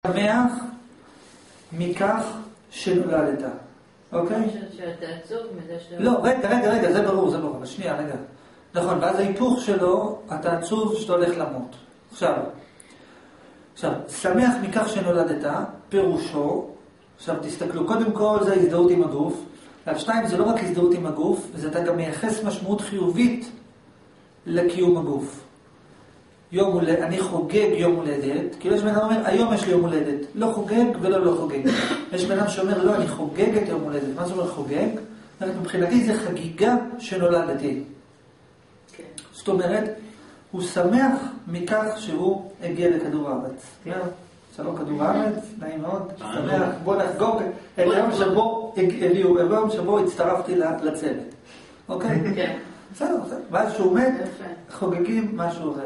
שמח מכך שנולדת. אוקיי? שאתה עצוב מזה שאתה... לא, רגע, זה ברור. אבל שנייה, רגע. נכון, ואז ההיפוך שלו, אתה עצוב שאתה הולך למות. עכשיו, שמח מכך שנולדת, פירושו, עכשיו תסתכלו, קודם כל זה הזדהות עם הגוף, שתיים, זה לא רק הזדהות עם הגוף, זה אתה גם מייחס משמעות חיובית לקיום הגוף. אני חוגג יום הולדת, כאילו יש בן אדם אומר, היום יש לי יום הולדת, לא חוגג ולא לא חוגג. יש בן אדם שאומר, לא, אני חוגג את יום הולדת. מה זה אומר חוגג? מבחינתי זה חגיגה שנולדתי. כן. זאת אומרת, הוא שמח מכך שהוא הגיע לכדור הארץ. שלום כדור הארץ, נעים מאוד, שמח, בוא נחגוג את היום שבו הצטרפתי לצוות. אוקיי? כן. בסדר. ואז שהוא מת, חוגגים מה שהוא עובר.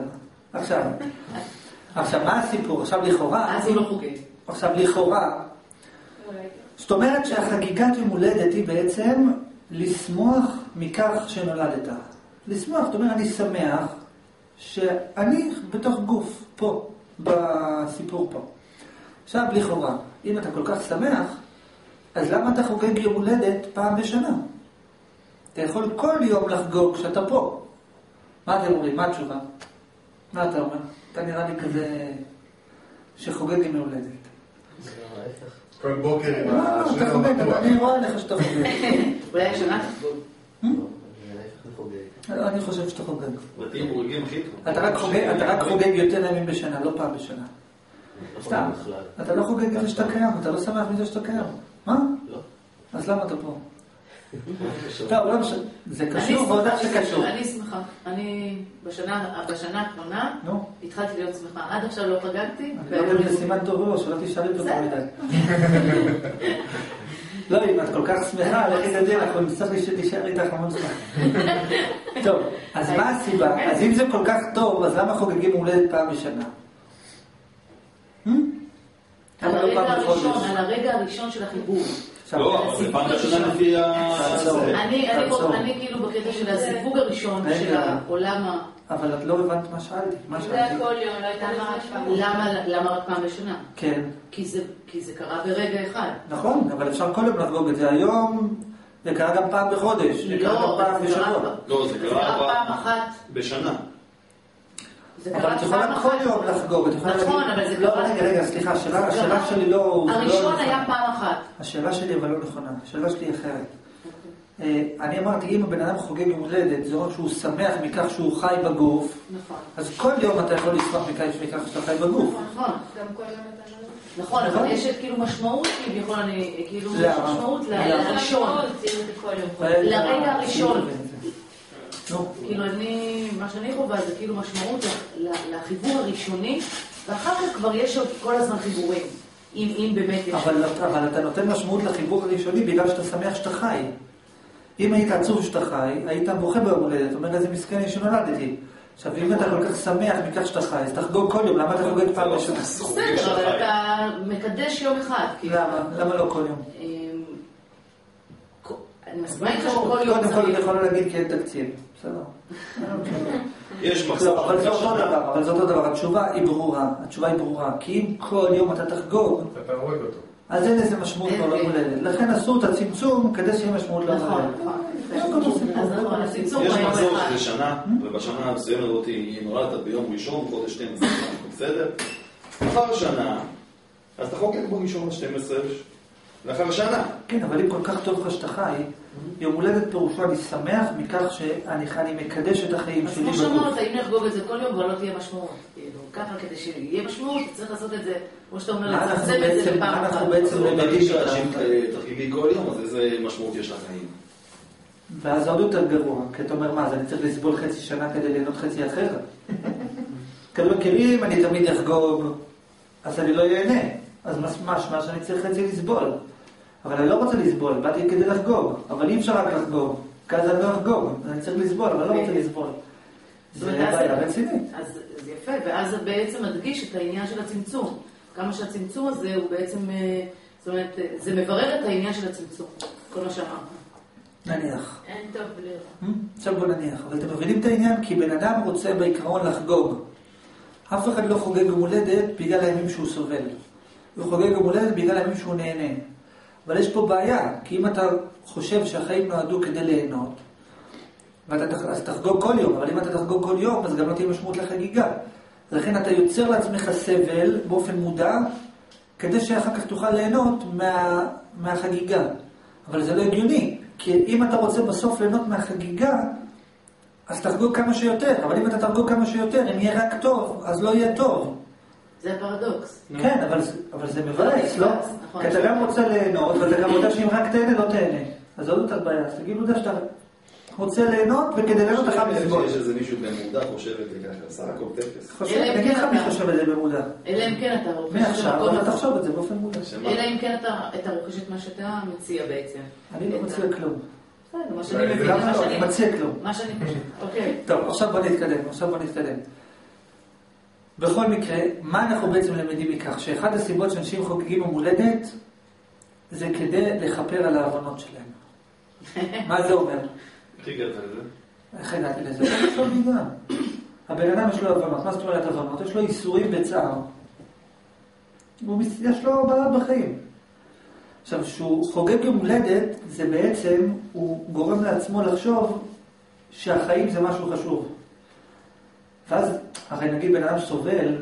עכשיו, מה הסיפור? עכשיו לכאורה... אז הוא לא חוגג. עכשיו לכאורה... זאת אומרת שהחגיגת יום הולדת היא בעצם לשמוח מכך שנולדת. לשמוח, זאת אומרת, אני שמח שאני בתוך גוף, פה, בסיפור פה. עכשיו לכאורה, אם אתה כל כך שמח, אז למה אתה חוגג יום הולדת פעם בשנה? אתה יכול כל יום לחגוג כשאתה פה. מה אתם אומרים? מה התשובה? מה אתה אומר? אתה נראה לי כזה שחוגג עם הולדת. זה לא ההפך. כל בוקר עם אתה חוגג, אני רואה לך שאתה חוגג. אולי שנה תחגוג. אני חושב שאתה חוגג. בתים חוגגים הכי טוב. אתה רק חוגג יותר ימים בשנה, לא פעם בשנה. סתם. אתה לא חוגג מזה שאתה קיים, אתה לא שמח מזה שאתה קיים. מה? לא. אז למה אתה פה? טוב, לא משנה. זה קשור ועוד שקשור. אני שמחה. אני בשנה האחרונה התחלתי להיות שמחה. עד עכשיו לא חגגתי. אני לא יודע לסימן טוב ראש, שלא תשאלי אותו מדי. לא, אם את כל כך שמחה, לכי תדעי, אנחנו נצטרך שתישאר איתך המון זמן. טוב, אז מה הסיבה? אז אם זה כל כך טוב, אז למה חוגגים הולדת פעם בשנה? על הרגע הראשון של החיבור. לא, אבל זה פעם ראשונה לפי אני כאילו בקטע של הסיווג הראשון של העולם. אבל את לא הבנת מה שאלתי. זה כל יום, לא הייתה למה רק פעם בשנה? כן. כי זה קרה ברגע אחד. נכון, אבל אפשר כל יום לחגוג את זה. היום זה קרה גם פעם בחודש. זה קרה גם פעם בשבוע. לא, זה קרה פעם אחת בשנה. אבל את יכולה כל יום לחגוג. נכון, אבל זה קרה... רגע, סליחה, השאלה שלי לא... הראשון היה פעם אחת. השאלה שלי אבל לא נכונה. השאלה שלי אחרת. אני אמרתי, אם הבן אדם חוגג יום הולדת, זה אומר שהוא שמח מכך שהוא חי בגוף. נכון. אז כל יום אתה יכול לשמח מכך שאתה חי בגוף. נכון. גם כל יום אתה לא... נכון, אבל יש כאילו משמעות, כביכול אני... כאילו יש משמעות לראשון. לרגע הראשון. כאילו מה שאני חווה זה כאילו משמעות לחיבור הראשוני, ואחר כך כבר יש עוד כל הזמן חיבורים, אם באמת יש. אבל אתה נותן משמעות לחיבור הראשוני בגלל שאתה שמח שאתה חי. אם היית עצוב שאתה חי, היית בוכה ביום הולדת, אומר איזה מסכן שנולדתי. עכשיו, אם אתה כל כך שמח מכך שאתה חי, אז תחגוג כל יום, למה אתה חוגג פעם בשנה? בסדר, אבל אתה מקדש יום אחד. למה לא כל יום? אני מסבירה לך שכל יום קודם כל אני יכולה להגיד כי אין תקציב. בסדר. יש מחסור. אבל זה אותו דבר. התשובה היא ברורה. כי אם כל יום אתה תחגוג, אתה הורג אותו. אז אין איזה משמעות לא למולדת. לכן עשו את הצמצום כדי שיהיה משמעות לא למולדת. יש מחזור של שנה, ובשנה המסוימת אותי נולדת ביום ראשון, חודש 12, בסדר? אחר שנה, אז אתה חוגג בראשון ה-12 לאחר שנה. כן, אבל אם כל כך טוב לך שאתה חי, יום הולדת פירושו אני שמח מכך שאני מקדש את החיים שלי בגוף. אז כמו שאמרת, אם נחגוג את זה כל יום, אבל לא תהיה משמעות. ככה כדי שיהיה משמעות, צריך לעשות את זה, כמו שאתה אומר, לצמצם את זה בפעם אחת. אנחנו בעצם למדים שאם תחגיגי כל יום, אז איזה משמעות יש לחיים? ואז עוד יותר גרוע, כי אתה אומר, מה, אז אני צריך לסבול חצי שנה כדי ליהנות חצי אחר? כי אם אני תמיד אחגוג, אז אני לא ייהנה. אז משמע שאני צריך חצי לסבול. אבל אני לא רוצה לסבול, באתי כדי לחגוג. אבל אי אפשר רק לחגוג, כי אז אני לא אחגוג. אני צריך לסבול, אבל לא רוצה לסבול. זה בעיה רצינית. אז זה יפה, ואז זה בעצם מדגיש את העניין של הצמצום. כמה שהצמצום הזה הוא בעצם, זאת אומרת, זה מברר את העניין של הצמצום. כל מה שאמרת. נניח. אין טוב בלי רע. עכשיו בוא נניח. אבל אתם מבינים את העניין? כי בן אדם רוצה בעיקרון לחגוג. אף אחד לא חוגג יום הולדת בגלל הימים שהוא סובל. הוא חוגג יום הולדת בגלל הימים שהוא נהנה. אבל יש פה בעיה, כי אם אתה חושב שהחיים נועדו כדי ליהנות, אז תחגוג כל יום, אבל אם אתה תחגוג כל יום, אז גם לא תהיה משמעות לחגיגה. לכן אתה יוצר לעצמך סבל באופן מודע, כדי שאחר כך תוכל ליהנות מהחגיגה. אבל זה לא הגיוני, כי אם אתה רוצה בסוף ליהנות מהחגיגה, אז תחגוג כמה שיותר. אבל אם אתה תחגוג כמה שיותר, אם יהיה רק טוב, אז לא יהיה טוב. זה הפרדוקס. כן, אבל זה מבאס, לא? כי אתה גם רוצה ליהנות, ואתה גם יודע שאם רק תהנה, לא תהנה. אז עוד יותר בעיה, אז תגידו דה שאתה רוצה ליהנות, וכדי ליהנות אתה לסבול. יש איזה מישהו במודע חושב את זה ככה, עשה הכל טפס. נגיד לך מי חושב את זה במודע. אלא אם כן אתה רוכש... מעכשיו, אבל תחשוב את זה באופן מודע. אלא אם כן אתה רוכש את מה שאתה מציע בעצם. אני לא מציע כלום. מה שאני מבין, אני מציע כלום. מה שאני חושב, אוקיי. טוב, עכשיו בוא נתקדם. בכל מקרה, מה אנחנו בעצם למדים מכך? שאחד הסיבות שאנשים חוגגים יום הולדת, זה כדי לכפר על העוונות שלהם. מה זה אומר? איך הגעת לזה? איך הגעתי לזה? זה לא מידע. הבן אדם יש לו עוונות. מה זאת אומרת עוונות? יש לו איסורים וצער. יש לו בעיות בחיים. עכשיו, כשהוא חוגג יום הולדת, זה בעצם, הוא גורם לעצמו לחשוב שהחיים זה משהו חשוב. ואז, הרי נגיד בן אדם סובל,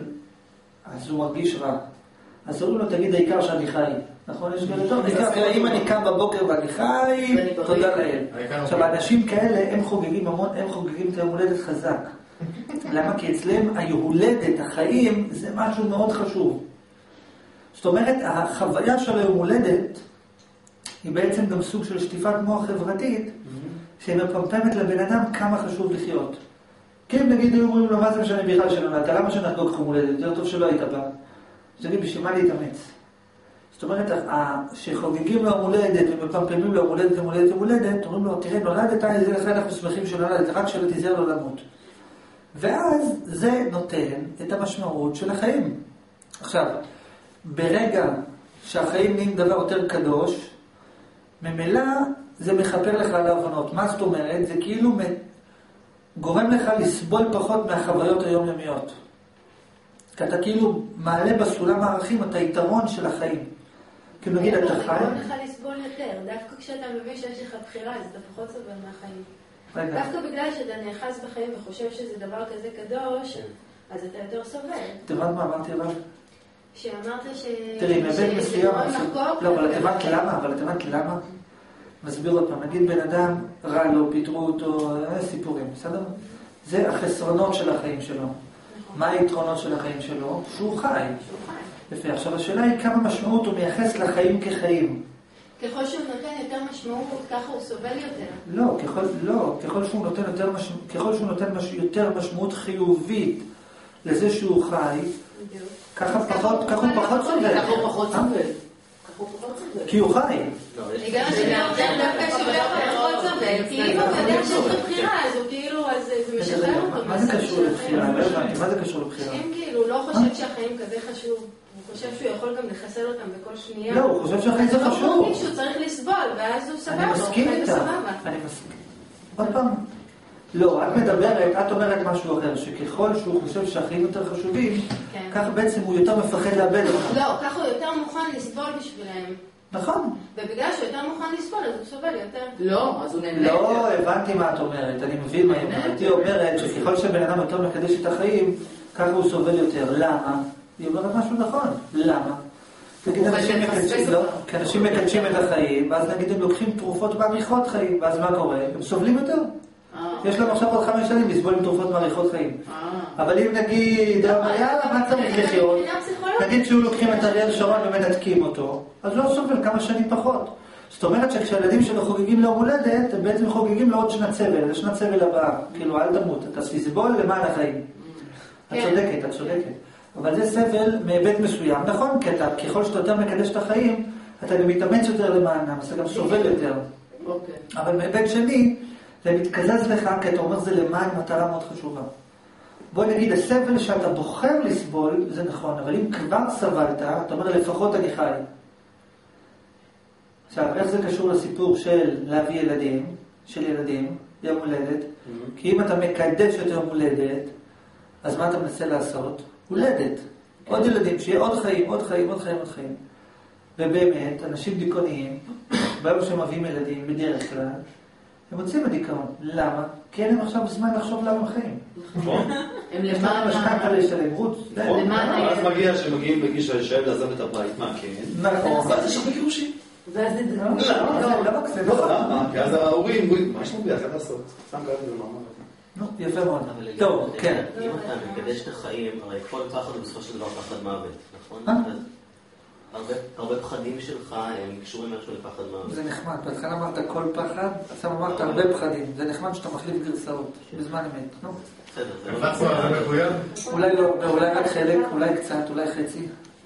אז הוא מרגיש רע. אז אומרים לו, תגיד העיקר שאני חי. נכון? יש כאלה טוב, אם אני קם בבוקר ואני חי, תודה לאל. עכשיו, האנשים כאלה, הם חוגגים המון, הם חוגגים את היום הולדת חזק. למה? כי אצלם ההולדת, החיים, זה משהו מאוד חשוב. זאת אומרת, החוויה של היום הולדת, היא בעצם גם סוג של שטיפת מוח חברתית, שהיא מפמפמת לבן אדם כמה חשוב לחיות. כי אם נגיד, היו אומרים לו, מה זה משנה בכלל שנולדת? למה שנחגוג יום הולדת? יותר טוב שלא היית בא. אז תגיד, בשביל מה להתאמץ? זאת אומרת, שחוגגים לו יום הולדת ומפמפמים לו יום הולדת, אומרים לו, תראה, נולדת, איזה לכן אנחנו שמחים שנולדת, רק שלא תיזהר לו למות. ואז זה נותן את המשמעות של החיים. עכשיו, ברגע שהחיים נהיים דבר יותר קדוש, ממילא זה מחפר לך על ההבנות. מה זאת אומרת? זה כאילו גורם לך לסבול פחות מהחוויות היומיומיות. כי אתה כאילו מעלה בסולם הערכים את היתרון של החיים. כי נגיד אתה חי... זה גורם לך לסבול יותר. דווקא כשאתה מבין שיש לך בחירה, אז אתה פחות סובל מהחיים. דווקא בגלל שאתה נאחז בחיים וחושב שזה דבר כזה קדוש, אז אתה יותר סובל. תבנת מה אמרתי אבל? שאמרת תראי, מבית מסוים... לא, אבל את הבנת למה? מסביר עוד פעם, נגיד בן אדם רע לו, פיתרו אותו, סיפורים, בסדר? זה החסרונות של החיים שלו. מה היתרונות של החיים שלו? שהוא חי. יפה, עכשיו השאלה היא כמה משמעות הוא מייחס לחיים כחיים. ככל שהוא נותן יותר משמעות, ככה הוא סובל יותר. לא, ככל שהוא נותן יותר משמעות חיובית לזה שהוא חי, ככה הוא פחות סובל. כי הוא חי. בגלל שזה דווקא שווה פחות סובל. כי אם הוא יודע שיש לו בחירה, אז הוא כאילו, אז זה משחרר אותו. מה זה קשור לבחירה? מה זה קשור לבחירה? אם כאילו הוא לא חושב שהחיים כזה חשוב, הוא חושב שהוא יכול גם לחסל אותם בכל שנייה. לא, הוא חושב שהחיים זה חשוב. הוא מרגיש שהוא צריך לסבול, ואז הוא סבבה. אני מסכים איתה. אני מסכים. עוד פעם. לא, את אומרת משהו אחר, שככל שהוא חושב שהחיים יותר חשובים, כך בעצם הוא יותר מפחד לאבד אותם. לא, כך הוא יותר מוכן לסבול בשבילהם. נכון. ובגלל שהוא יותר מוכן לסבול, אז הוא סובל יותר. לא, אז הוא נהנה. לא, הבנתי מה את אומרת, אני מבין מה היא אומרת. היא אומרת שככל שבן אדם יותר מקדש את החיים, ככה הוא סובל יותר. למה? היא אומרת משהו נכון. למה? כי אנשים מקדשים את החיים, ואז נגיד הם לוקחים תרופות מאריכות חיים, ואז מה קורה? הם סובלים יותר. יש להם עכשיו עוד 5 שנים לסבול עם תרופות מאריכות חיים. אבל אם נגיד, מה צריך לחיות? נגיד שהוא לוקחים את אריאל שרון ומנתקים אותו, אז לא סובל כמה שנים פחות. זאת אומרת שכשהילדים שלו חוגגים ליום הולדת, הם בעצם חוגגים לעוד שנת סבל, לשנת סבל הבאה. כאילו, אל תמות, אתה תסבול למען החיים. את צודקת. אבל זה סבל מהיבט מסוים. נכון, כי ככל שאתה יותר מקדש את החיים, אתה גם מתאמץ יותר למענם, אז אתה גם סובל יותר. אבל מהיבט שני, זה מתקזז לך, כי אתה אומר זה למען מטרה מאוד חשובה. בוא נגיד, הסבל שאתה בוחר לסבול, זה נכון, אבל אם כבר סבלת, אתה אומר לפחות אני חי. עכשיו, איך זה קשור לסיפור של להביא ילדים, יום הולדת? כי אם אתה מקדש את יום הולדת, אז מה אתה מנסה לעשות? הולדת. עוד ילדים, שיהיה עוד חיים, עוד חיים, עוד חיים, עוד חיים. ובאמת, אנשים דיכאוניים, ביום שהם מביאים ילדים, בדרך כלל, הם מוצאים בדיכאון. למה? כי אין להם עכשיו זמן לחשוב למה הם חיים. נכון. הם למען... משכנתה לשלם, רות. אז מגיע שמגיעים בגיש הישב לעזב את הבית, מה כן? נכון. ואז יש הרבה גירושים. ואז זה... לא, למה? כי אז ההורים, מה יש לנו ביחד לעשות? סתם קראתי לזה מאמר. נו, יפה מאוד. טוב, כן. אם אתה מקדש את החיים, הרי כל פחד הוא בסופו של דבר פחד מוות, נכון? הרבה פחדים שלך הם קשורים משהו לפחד מוות. זה נחמד, בהתחלה אמרת כל פחד, עכשיו אמרת הרבה פחדים. זה נחמד שאתה מחליף גרסאות, בזמן אמת, נו. אולי לא, אולי רק חלק, אולי קצת, אולי חצי.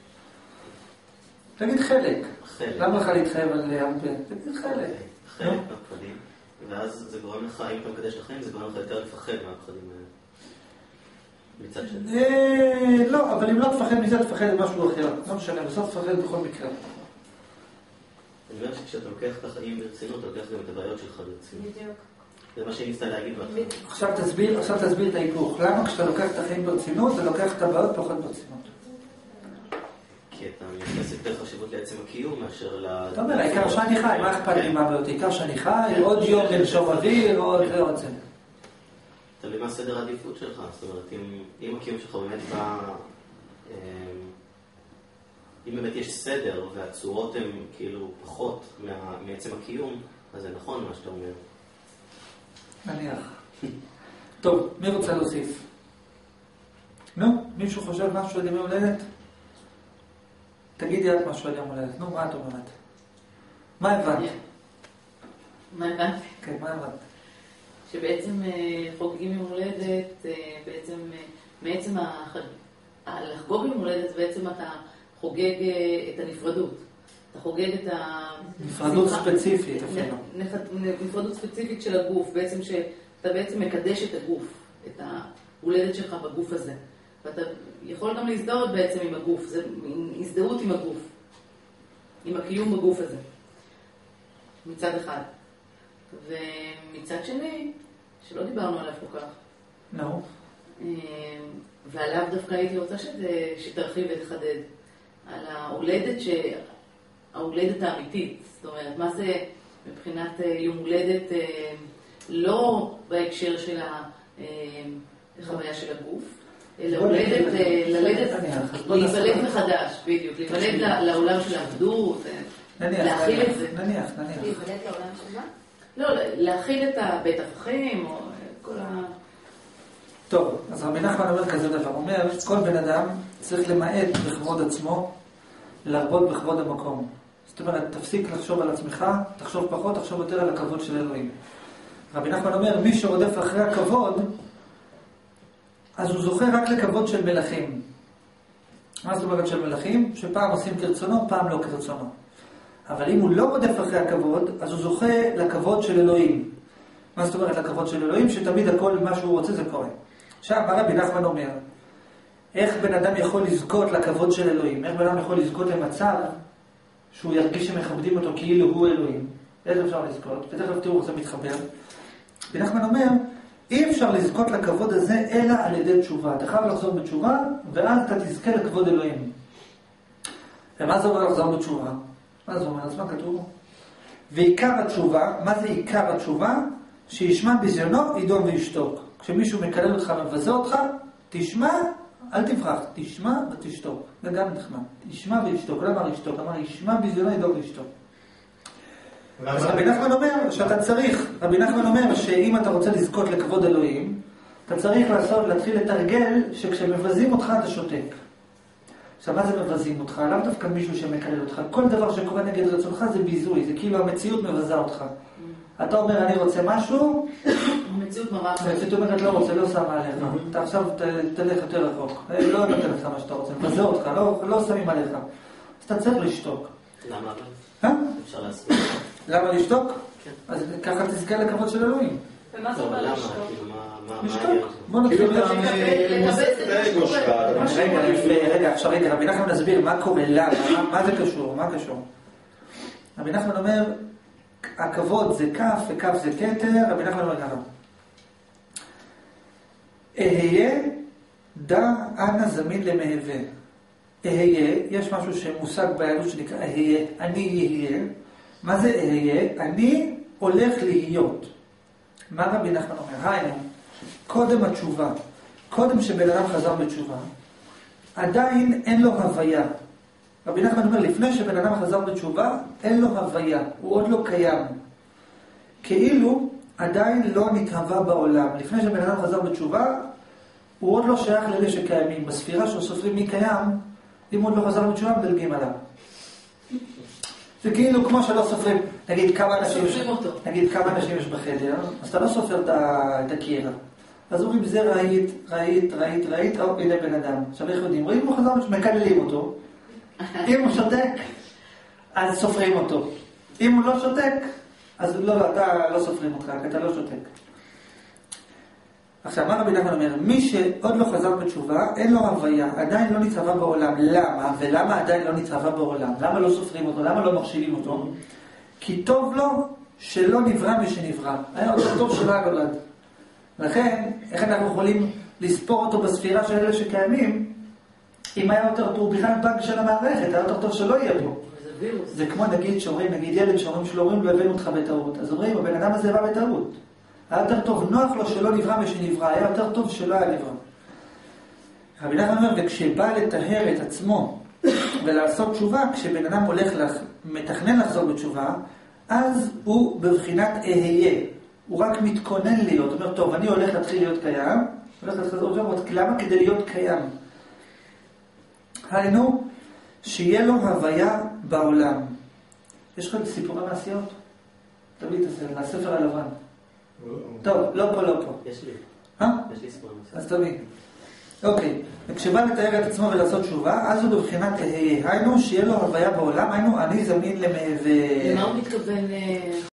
תגיד חלק. למה לך להתחייב על הרבה? תגיד חלק. חלק מהפחדים. ואז זה גורם לך, אם אתה מקדש את החיים, זה גורם לך יותר לפחד מהפחדים האלה. מצד שני. לא, אבל אם לא תפחד מזה, תפחד למשהו אחר. לא משנה, בסוף תפחד בכל מקרה. אני אומר שכשאתה לוקח את החיים ברצינות, אתה לוקח גם את הבעיות שלך ברצינות. בדיוק. זה מה שניסתה להגיד בהתחלה. עכשיו תסביר את ההיפוך. למה כשאתה לוקח את החיים ברצינות, אתה לוקח את הבעיות פחות ברצינות? כי אתה מייחס יותר חשיבות לעצם הקיום מאשר ל... אתה אומר, העיקר שאני חי, מה אכפת לי מה הבעיות? העיקר שאני חי, עוד יום לנשום אוויר, עוד זה. תלוי מה סדר העדיפות שלך. זאת אומרת, אם הקיום שלך באמת בא... אם באמת יש סדר והצורות הן כאילו פחות מעצם הקיום, אז זה נכון מה שאתה אומר. נניח. טוב, מי רוצה להוסיף? נו, מישהו חושב משהו על ימי הולדת? תגידי את משהו על יום הולדת. נו, מה את אומרת? מה הבנת? מה הבנתי? כן, מה הבנת? שבעצם חוגגים יום הולדת, בעצם מעצם לחגוג יום הולדת, בעצם אתה חוגג את הנפרדות. אתה חוגג את ה... נפרדות ספציפית אפילו. נפרדות ספציפית של הגוף, בעצם שאתה בעצם מקדש את הגוף, את ההולדת שלך בגוף הזה. ואתה יכול גם להזדהות בעצם עם הגוף, זה הזדהות עם הגוף, עם הקיום בגוף הזה, מצד אחד. ומצד שני, שלא דיברנו עליו כל כך. נו. ועליו דווקא הייתי רוצה שתרחיב ותחדד. על ההולדת האמיתית. זאת אומרת, מה זה מבחינת יום הולדת, לא בהקשר של החוויה של הגוף, אלא הולדת, להיוולד מחדש, בדיוק, להיוולד לעולם של העבדות, להכיל את זה. נניח. להיוולד לעולם של מה? לא, להכיל את בית הפכים, או כל טוב, אז רבי נחמן אומר כזה דבר, הוא אומר, כל בן אדם צריך למעט בכבוד עצמו, להרבות בכבוד המקום. זאת אומרת, תפסיק לחשוב על עצמך, תחשוב פחות, תחשוב יותר על הכבוד של אלוהים. רבי נחמן אומר, מי שרודף אחרי הכבוד, אז הוא זוכה רק לכבוד של מלכים. מה זאת אומרת של מלכים? שפעם עושים כרצונו, פעם לא כרצונו. אבל אם הוא לא רודף אחרי הכבוד, אז הוא זוכה לכבוד של אלוהים. מה זאת אומרת לכבוד של אלוהים? שתמיד הכל, מה שהוא רוצה זה קורה. עכשיו, מה רבי נחמן אומר? איך בן אדם יכול לזכות לכבוד של אלוהים? איך בן אדם יכול לזכות למצב שהוא ירגיש שמכבדים אותו כאילו הוא אלוהים? איך אפשר לזכות? ותכף תראו איך זה מתחבר. רבי נחמן אומר, אי אפשר לזכות לכבוד הזה אלא על ידי תשובה. אתה חייב לחזור בתשובה, ואז אתה תזכה לכבוד אלוהים. ומה זה אומר לחזור בתשובה? מה זה אומר? אז מה כתוב? ועיקר התשובה, מה זה עיקר התשובה? שישמע בזיונו, ידום וישתוק. כשמישהו מקלל אותך ומבזה אותך, תשמע, אל תברח, תשמע ותשתוק. זה גם נחמד. תשמע וישתוק. למה ישתוק? אמר, ישמע בזיונו, ידום וישתוק. אז רבי נחמן אומר שאתה צריך, רבי נחמן אומר שאם אתה רוצה לזכות לכבוד אלוהים, אתה צריך להתחיל לתרגל שכשמבזים אותך אתה שותק. עכשיו, מה זה מבזים אותך? לאו דווקא מישהו שמקלל אותך. כל דבר שקורה נגד רצונך זה ביזוי, זה כאילו המציאות מבזה אותך. אתה אומר, אני רוצה משהו, המציאות ממש. המציאות אומרת, לא רוצה, לא שמה עליך. אתה עכשיו תלך יותר רחוק. לא נותן לך מה שאתה רוצה, מבזה אותך, לא שמים עליך. אז אתה צריך לשתוק. למה? אפשר להסביר. למה לשתוק? אז ככה תזכה לכבוד של אלוהים. ומה זה אומר לשתוק? לשתוק? בוא נתחיל רגע, עכשיו רגע, רבי נחמן נסביר מה קורה, למה, מה זה קשור, מה קשור? רבי נחמן אומר, הכבוד זה כף וכף זה כתר, רבי נחמן אומר ככה. אהיה דע אנה זמין למהווה. אהיה, יש משהו שמושג ביהדות שנקרא אהיה, אני אהיה. מה זה אהיה? אני הולך להיות. מה רבי נחמן אומר? היינו, קודם התשובה, קודם שבן אדם חזר בתשובה, עדיין אין לו הוויה. רבי נחמן אומר, לפני שבן אדם חזר בתשובה, אין לו הוויה, הוא עוד לא קיים. כאילו עדיין לא נתהווה בעולם. לפני שבן אדם חזר בתשובה, הוא עוד לא שייך לאלה שקיימים. בספירה שסופרים מי קיים, אם הוא עוד לא חזר בתשובה, מדלגים עליו. זה כאילו כמו שלא סופרים, נגיד כמה אנשים יש בחדר, אז אתה לא סופר את הקיר. אז אומרים, זה ראית, הנה בן אדם. עכשיו איך יודעים? רואים הוא חזר בתשובה, מקללים אותו. אם הוא שותק, אז סופרים אותו. אם הוא לא שותק, אז לא, אתה לא סופרים אותך, אתה לא שותק. עכשיו, מה רבי נחמן אומר? מי שעוד לא חזר בתשובה, אין לו הוויה, עדיין לא נתהווה בעולם. למה? ולמה עדיין לא נתהווה בעולם? למה לא סופרים אותו? למה לא מחשיבים אותו? כי טוב לו שלא נברא משנברא. היה אותו טוב שלא היה נולד. לכן, איך אנחנו יכולים לספור אותו בספירה של אלה שקיימים, אם היה יותר טוב, בכלל בג של המערכת, היה יותר טוב שלא יהיה פה. זה כמו נגיד ילד שאומרים שלא אומרים, לא הבאנו אותך בטעות. אז אומרים, הבן אדם הזה בא בטעות. היה יותר טוב, נוח לו שלא נברא משנברא, היה יותר טוב שלא היה נברא. רבי נחמן אומר, וכשבא לטהר את עצמו ולעשות תשובה, כשבן אדם מתכנן לחזור בתשובה, אז הוא בבחינת אהיה. הוא רק מתכונן להיות. הוא אומר, טוב, אני הולך להתחיל להיות קיים, למה? כדי להיות קיים. היינו, שיהיה לו הוויה בעולם. יש לך סיפורי מעשיות? תביא את הספר, מהספר הלבן. טוב, לא פה. יש לי. יש לי סיפורי מעשיות. אז תביא. אוקיי, וכשבא לתאר את עצמו ולעשות תשובה, אז הוא בבחינת היינו, שיהיה לו הוויה בעולם, היינו, אני זמין למעבר. למה הוא מתכוון?